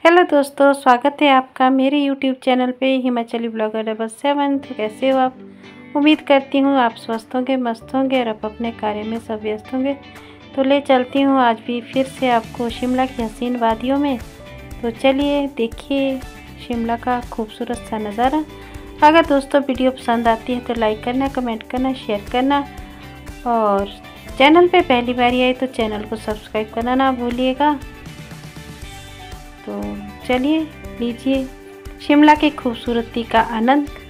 Hello दोस्तों, स्वागत है आपका मेरे यूट्यूब चैनल पे हिमाचली ब्लॉगर डबल7। तो कैसे हो आप? उम्मीद करती हूँ आप स्वस्थ होंगे, मस्त होंगे और आप अपने कार्य में सब व्यस्त होंगे। तो ले चलती हूँ आज भी फिर से आपको शिमला की हसीन वादियों में। तो चलिए देखिए शिमला का खूबसूरत सा नज़ारा। अगर दोस्तों वीडियो पसंद आती है तो लाइक करना, कमेंट करना, शेयर करना और चैनल पे पहली बार आए तो चैनल को सब्सक्राइब करना ना भूलिएगा। तो चलिए लीजिए शिमला की खूबसूरती का आनंद।